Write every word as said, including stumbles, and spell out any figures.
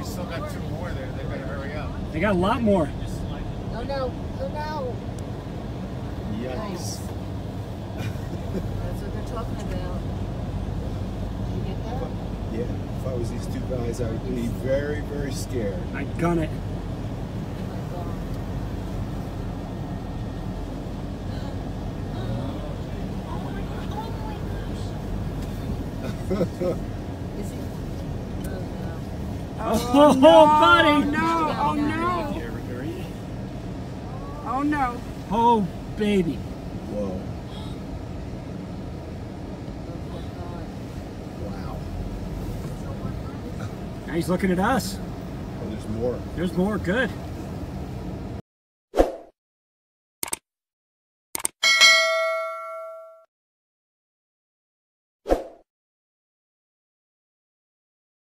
we still got two more there. They better hurry up. They got a lot more. Oh no! Oh no! Yikes. That's what they're talking about. Did you get that? Yeah, if I was these two guys, I would be very, very scared. I gun it. Is he? Oh no. Oh, no, buddy! No! Oh no! Oh no! Oh, baby! Whoa. Wow. Now he's looking at us. Oh, there's more. There's more. Good.